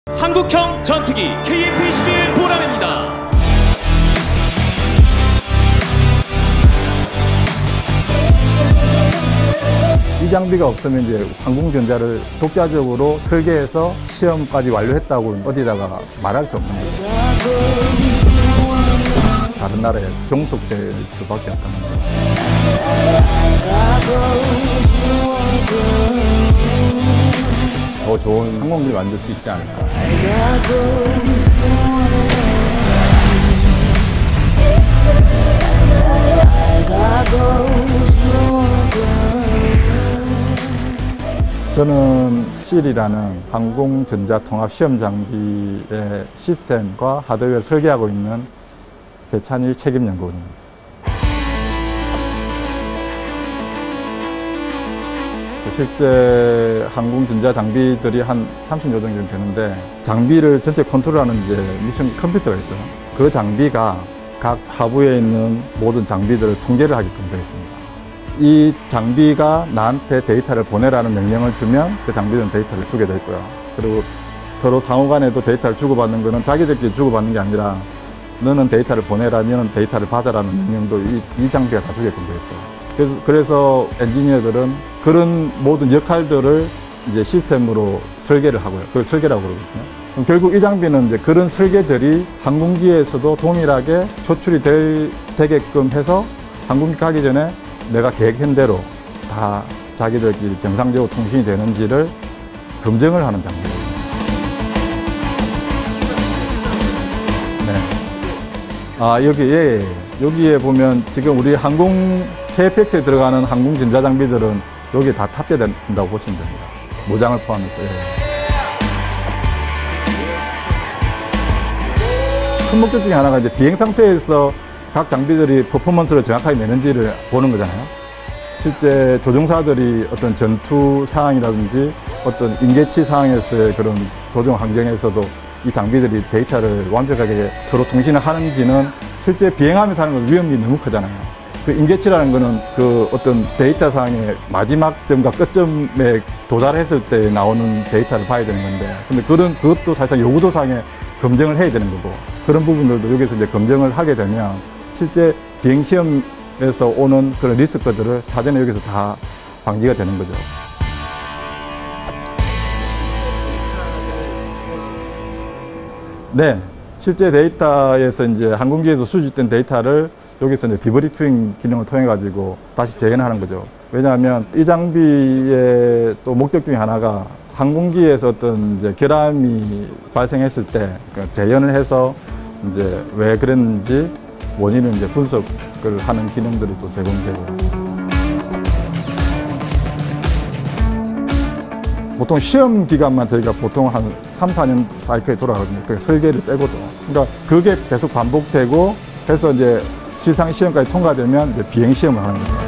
한국형 전투기 KF-21 보람입니다. 이 장비가 없으면 이제 항공전자를 독자적으로 설계해서 시험까지 완료했다고 어디다가 말할 수 없는 거죠. 다른 나라에 종속될 수밖에 없다는 거죠. 더 좋은 항공기를 만들 수 있지 않을까. 저는 CIL이라는 항공전자통합시험장비의 시스템과 하드웨어를 설계하고 있는 배찬일 책임연구원입니다. 실제 항공전자 장비들이 한 30여 종 정도 되는데, 장비를 전체 컨트롤하는 이제 미션 컴퓨터가 있어요. 그 장비가 각 하부에 있는 모든 장비들을 통제를 하게끔 되어 있습니다. 이 장비가 나한테 데이터를 보내라는 명령을 주면 그 장비는 데이터를 주게 될 거야. 그리고 서로 상호간에도 데이터를 주고받는 거는 자기들끼리 주고받는 게 아니라 너는 데이터를 보내라면 데이터를 받으라는 명령도 이 장비가 다 주게끔 되어 있어요. 그래서 엔지니어들은 그런 모든 역할들을 이제 시스템으로 설계를 하고요. 그걸 설계라고 그러거든요. 그럼 결국 이 장비는 이제 그런 설계들이 항공기에서도 동일하게 조출이 되게끔 해서 항공기 가기 전에 내가 계획한 대로 다 자기들끼리 정상적으로 통신이 되는지를 검증을 하는 장비예요. 네. 여기에 보면 지금 우리 KF-X에 들어가는 항공 전자장비들은 여기에 다 탑재된다고 보시면 됩니다. 모장을 포함해서. 큰 목적 중에 하나가 이제 비행 상태에서 각 장비들이 퍼포먼스를 정확하게 내는지를 보는 거잖아요. 실제 조종사들이 어떤 전투 상황이라든지 어떤 임계치 상황에서의 그런 조종 환경에서도 이 장비들이 데이터를 완벽하게 서로 통신을 하는지는 실제 비행하면서 하는 건 위험이 너무 크잖아요. 그 임계치라는 거는 그 어떤 데이터 상의 마지막 점과 끝점에 도달했을 때 나오는 데이터를 봐야 되는 건데, 근데 그것도 사실상 요구도상에 검증을 해야 되는 거고, 그런 부분들도 여기서 이제 검증을 하게 되면 실제 비행시험에서 오는 그런 리스크들을 사전에 여기서 다 방지가 되는 거죠. 네. 실제 데이터에서 이제 항공기에서 수집된 데이터를 여기서 이제 디브리핑 기능을 통해 가지고 다시 재현하는 거죠. 왜냐하면 이 장비의 또 목적 중에 하나가 항공기에서 어떤 이제 결함이 발생했을 때 재현을 해서 이제 왜 그랬는지 원인을 이제 분석을 하는 기능들이 또 제공되고. 보통 시험 기간만 저희가 보통 한 3, 4년 사이클에 돌아가거든요. 그러니까 설계를 빼고도. 그러니까 그게 계속 반복되고 해서 이제 시상 시험까지 통과되면 이제 비행 시험을 하는 거예요.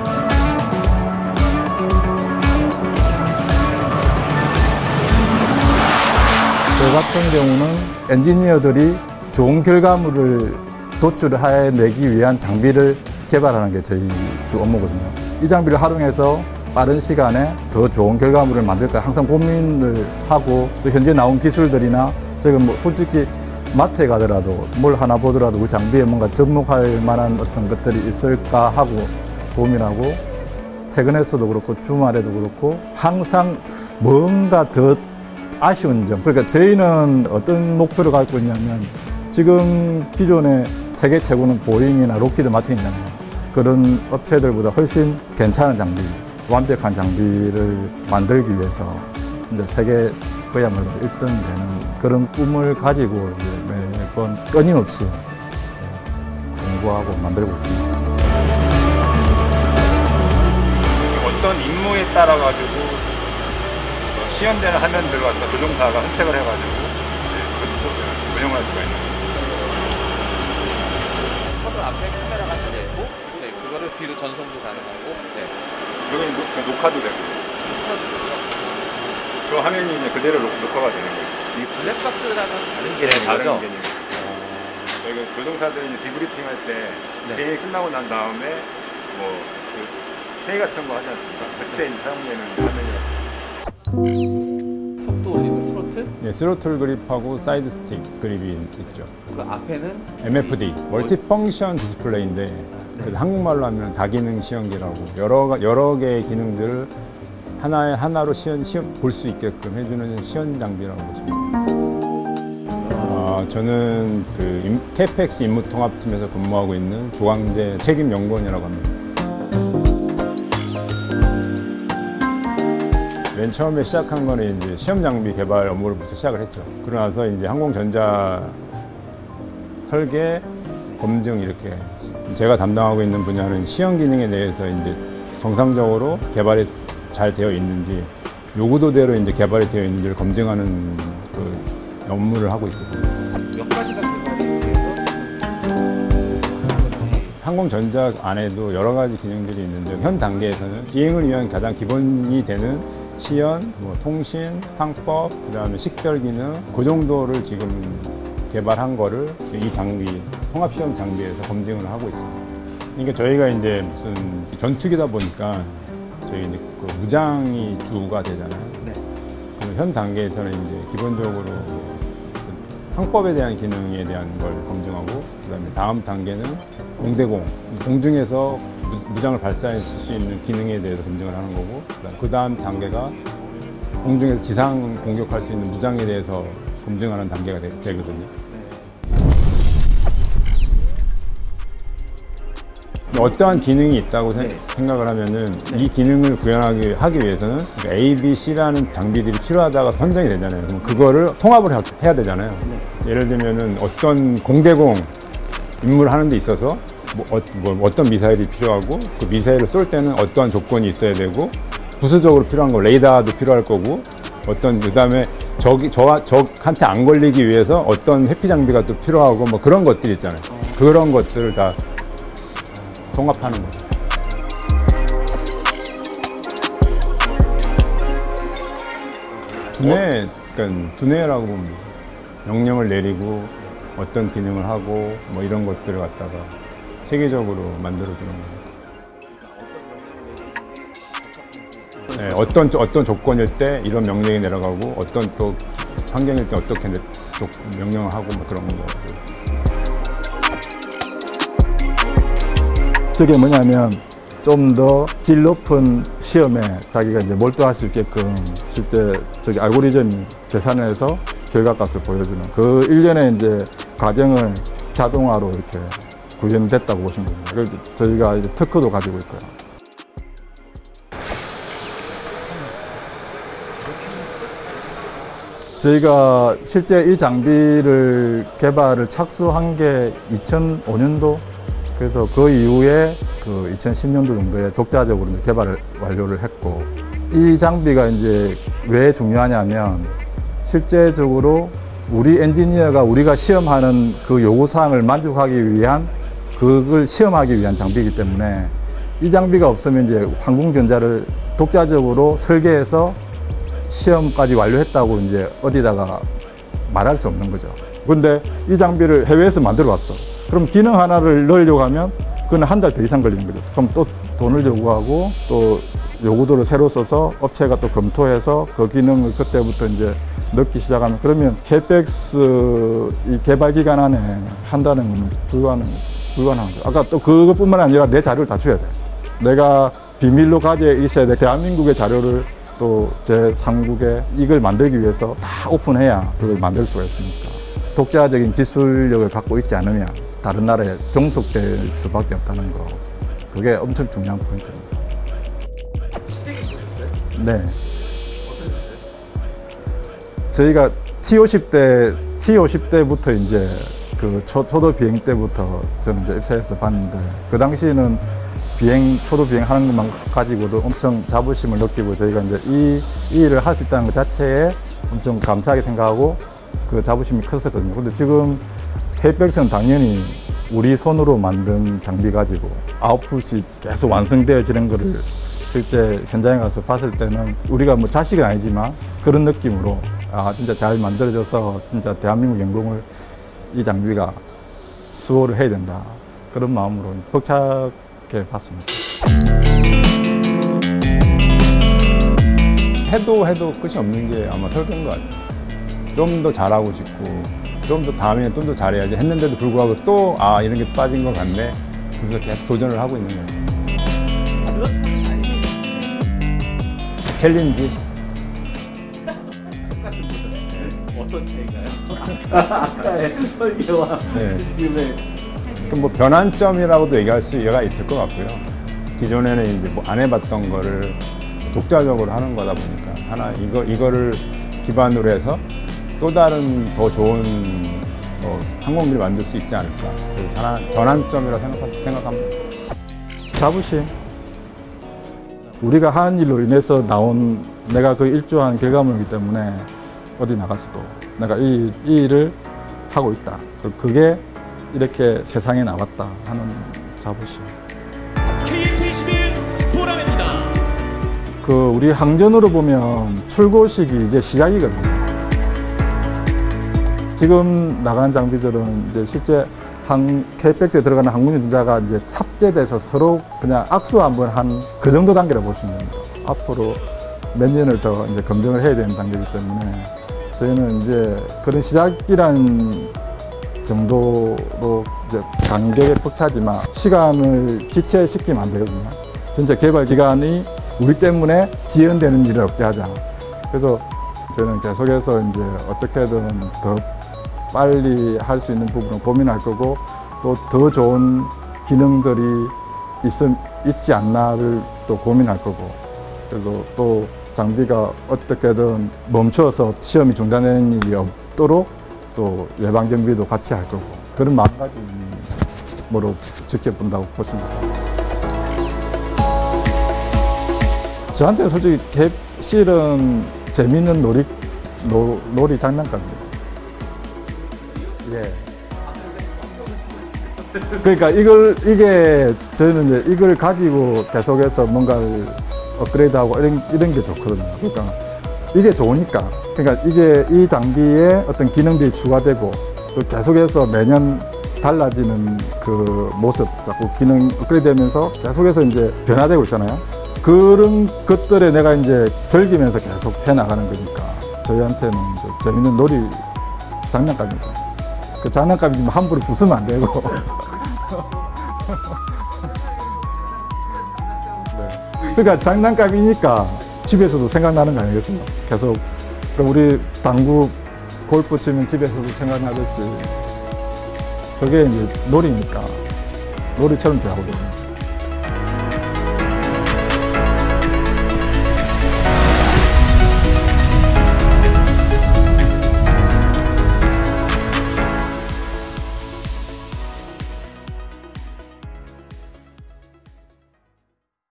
저 같은 경우는 엔지니어들이 좋은 결과물을 도출해내기 위한 장비를 개발하는 게 저희 주 업무거든요. 이 장비를 활용해서 빠른 시간에 더 좋은 결과물을 만들까 항상 고민을 하고, 또 현재 나온 기술들이나 지금 뭐 솔직히 마트에 가더라도 뭘 하나 보더라도 그 장비에 뭔가 접목할 만한 어떤 것들이 있을까 하고 고민하고, 퇴근해서도 그렇고 주말에도 그렇고 항상 뭔가 더 아쉬운 점. 그러니까 저희는 어떤 목표를 갖고 있냐면, 지금 기존의 세계 최고는 보잉이나 록히드 마틴이잖아요. 그런 업체들보다 훨씬 괜찮은 장비, 완벽한 장비를 만들기 위해서 이제 세계 그야말로 1등이 되는 그런 꿈을 가지고 이제 매번 끊임없이 공부하고 만들고 있습니다. 어떤 임무에 따라 가지고 시연되는 화면들을 갖다 조종사가 선택을 해가지고 운영할 수가 있는 거죠. 커버 앞에 카메라가 되고, 네, 그거를 뒤로 전송도 가능하고, 네. 그건 녹화도 되고. 그 화면이 이제 그대로 녹화가 되는 거죠. 이 블랙박스랑은 다른 네, 개념이죠? 다른 개념. 저희가 조종사들이 이제 디브리핑 할 때 회의 끝나고 난 다음에 뭐 그 회의 같은 거 하지 않습니까? 그때 사용되는 화면이라고. 속도 올리고 스로틀 시트? 예, 스로틀 그립하고 사이드 스틱 그립이 있죠. 그 앞에는 MFD, 멀티펑션 디스플레이인데 그래서 한국말로 하면 다기능 시연기라고 여러 개의 기능들을 하나로 시연 볼 수 있게끔 해주는 시연 장비라고 보시면 됩니다. 저는 그 KPX 임무통합팀에서 근무하고 있는 조광재 책임 연구원이라고 합니다. 맨 처음에 시작한 거는 이제 시험 장비 개발 업무로부터 시작을 했죠. 그러고 나서 이제 항공전자 설계, 검증 이렇게 제가 담당하고 있는 분야는 시연 기능에 대해서 이제 정상적으로 개발이 잘 되어 있는지 요구도대로 이제 개발이 되어 있는지를 검증하는 그 업무를 하고 있거든요. 몇 가지가 개발이 돼서 항공전자 안에도 여러 가지 기능들이 있는데 현 단계에서는 비행을 위한 가장 기본이 되는 시연, 통신, 항법, 그다음에 식별 기능 그 정도를 지금 개발한 거를 이 장비, 통합시험 장비에서 검증을 하고 있습니다. 그러니까 저희가 이제 무슨 전투기다 보니까 저희 이제 그 무장이 주가 되잖아요. 네. 그럼 현 단계에서는 이제 기본적으로 항법에 대한 기능에 대한 걸 검증하고 그다음에 다음 단계는 공대공, 공중에서 무장을 발사할 수 있는 기능에 대해서 검증을 하는 거고 그 다음 단계가 공중에서 지상 공격할 수 있는 무장에 대해서 검증하는 단계가 되거든요. 어떠한 기능이 있다고 생각을 하면은 이 기능을 구현하기 위해서는 A, B, C라는 장비들이 필요하다가 선정이 되잖아요. 그럼 그거를 통합을 해야 되잖아요. 예를 들면은 어떤 공대공 임무를 하는 데 있어서 어떤 미사일이 필요하고 그 미사일을 쏠 때는 어떠한 조건이 있어야 되고 부수적으로 필요한 거 레이더도 필요할 거고 그다음에 적한테 안 걸리기 위해서 어떤 회피 장비가 또 필요하고 뭐 그런 것들이 있잖아요. 그런 것들을 다 통합하는 거죠. 두뇌라고 봅니다. 명령을 내리고 어떤 기능을 하고 뭐 이런 것들을 갖다가 체계적으로 만들어주는 거예요. 네, 어떤 조건일 때 이런 명령이 내려가고 어떤 또 환경일 때 어떻게 명령을 하고 뭐 그런 거. 저게 뭐냐면 좀 더 질 높은 시험에 자기가 이제 몰두할 수 있게끔 실제 저기 알고리즘이 계산해서 결과값을 보여주는 그 일련의 이제 과정을 자동화로 이렇게 구현됐다고 보시면 됩니다. 그래서 저희가 이제 특허도 가지고 있고요. 저희가 실제 이 장비를 개발을 착수한 게 2005년도 그래서 그 이후에 그 2010년도 정도에 독자적으로 이제 개발을 완료를 했고 이 장비가 이제 왜 중요하냐면 실제적으로 우리 엔지니어가 우리가 시험하는 그 요구사항을 만족하기 위한 그걸 시험하기 위한 장비이기 때문에 이 장비가 없으면 이제 항공전자를 독자적으로 설계해서 시험까지 완료했다고 이제 어디다가 말할 수 없는 거죠. 근데 이 장비를 해외에서 만들어 왔어. 그럼 기능 하나를 넣으려고 하면 그건 한 달 더 이상 걸리는 거죠. 그럼 또 돈을 요구하고 또 요구도를 새로 써서 업체가 또 검토해서 그 기능을 그때부터 이제 넣기 시작하면 그러면 KPX 이 개발 기간 안에 한다는 건 불가능한 거죠. 아까 또 그것뿐만 아니라 내 자료를 다 줘야 돼. 내가 비밀로 가지고 있어야 돼. 대한민국의 자료를 또 제3국에 이걸 만들기 위해서 다 오픈해야 그걸 만들 수가 있으니까. 독자적인 기술력을 갖고 있지 않으면 다른 나라에 종속될 수밖에 없다는 거. 그게 엄청 중요한 포인트입니다. 네. 저희가 T50 때부터 이제 그 초도 비행 때부터 저는 이제 입사해서 봤는데 그 당시에는 초도 비행 하는 것만 가지고도 엄청 자부심을 느끼고 저희가 이제 이 일을 할 수 있다는 것 자체에 엄청 감사하게 생각하고 그 자부심이 컸었거든요. 근데 지금 KPX는 당연히 우리 손으로 만든 장비 가지고 아웃풋이 계속 완성되어지는 거를 실제 현장에 가서 봤을 때는 우리가 뭐 자식은 아니지만 그런 느낌으로 아 진짜 잘 만들어져서 진짜 대한민국 영광을 이 장비가 수호를 해야 된다 그런 마음으로 벅차게 봤습니다. 해도 끝이 없는 게 아마 설계인 것 같아요. 좀 더 잘하고 싶고 좀 더 다음에는 좀 더 잘해야지 했는데도 불구하고 또 이런 게 빠진 것 같네. 그래서 계속 도전을 하고 있는 거예요. 챌린지. 어떤 차이인가요? 아까의 설계와 네. 지금의 뭐 변환점이라고도 얘기할 수가 있을 것 같고요. 기존에는 이제 뭐 안 해봤던 거를 독자적으로 하는 거다 보니까 이거를 기반으로 해서 또 다른 더 좋은 항공기를 만들 수 있지 않을까. 그래서 하나 전환점이라고 생각합니다. 자부심. 우리가 한 일로 인해서 나온 내가 그 일조한 결과물이기 때문에 어디 나가서도 내가 이 일을 하고 있다. 그게 이렇게 세상에 나왔다 하는 자부심. KMP21 보람입니다. 우리 항전으로 보면 출고식이 이제 시작이거든요. 지금 나간 장비들은 이제 실제 K-팩트에 들어가는 항공 유전자가 이제 탑재돼서 서로 그냥 악수 한번 한 그 정도 단계라고 보시면 됩니다. 앞으로 몇 년을 더 이제 검증을 해야 되는 단계이기 때문에 저희는 이제 그런 시작이란 정도로 이제 간격에 벅차지만 시간을 지체시키면 안 되거든요. 진짜 개발 기간이 우리 때문에 지연되는 일을 없게 하자. 그래서 저는 계속해서 이제 어떻게든 더 빨리 할 수 있는 부분을 고민할 거고 또 더 좋은 기능들이 있지 않나를 또 고민할 거고 그래서 또 장비가 어떻게든 멈춰서 시험이 중단되는 일이 없도록 또 예방 정비도 같이 할 거고 그런 마음가짐으로 지켜본다고 보시면 됩니다. 저한테 솔직히 캡실은 재밌는 놀이 장난감입니다. 예. 그러니까 이게 저희는 이제 이걸 가지고 계속해서 뭔가를 업그레이드하고 이런 게 좋거든요. 그러니까 이게 좋으니까. 그러니까 이게 이 장비에 어떤 기능들이 추가되고 또 계속해서 매년 달라지는 그 모습, 자꾸 기능 업그레이드 되면서 계속해서 이제 변화되고 있잖아요. 그런 것들에 내가 이제 즐기면서 계속 해 나가는 거니까 저희한테는 이제 재밌는 놀이 장난감이죠. 그 장난감이지만 함부로 부수면 안 되고. 네. 그러니까 장난감이니까 집에서도 생각나는 거 아니겠습니까? 계속 우리 당구 골프 치면 집에서도 생각나듯이 그게 이제 놀이니까 놀이처럼 되거든요.